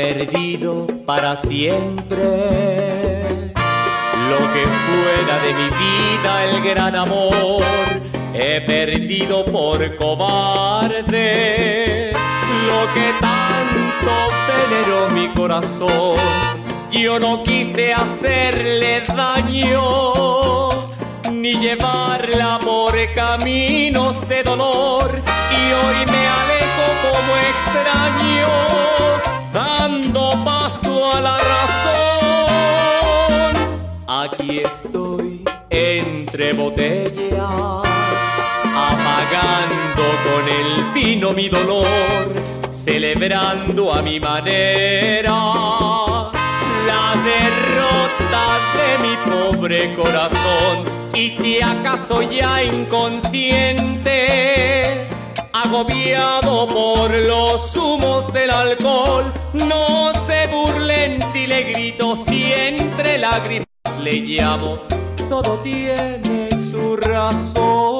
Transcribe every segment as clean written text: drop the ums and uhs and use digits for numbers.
perdido para siempre lo que fuera de mi vida el gran amor. He perdido por cobarde lo que tanto veneró mi corazón. Yo no quise hacerle daño ni llevarla por caminos de dolor, y hoy me alejo como extraño, dando paso a la razón. Aquí estoy entre botellas, apagando con el vino mi dolor, celebrando a mi manera la derrota de mi pobre corazón. Y si acaso ya inconsciente, agobiado por los humos del alcohol, no se burlen si le grito, si entre lágrimas le llamo, todo tiene su razón.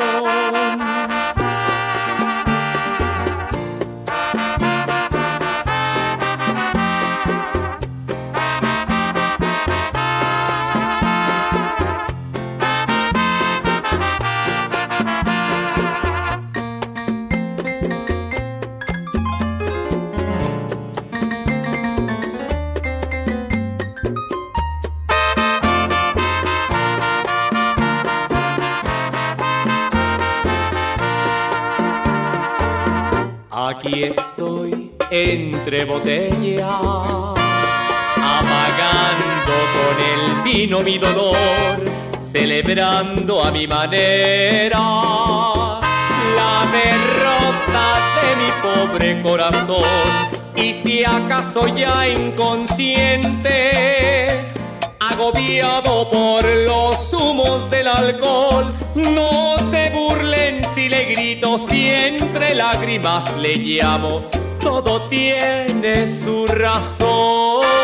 Aquí estoy entre botellas, apagando con el vino mi dolor, celebrando a mi manera la derrota de mi pobre corazón. Y si acaso ya inconsciente, agobiado por los humos del alcohol, no se burlen si le grito, si entre lágrimas le llamo, todo tiene su razón.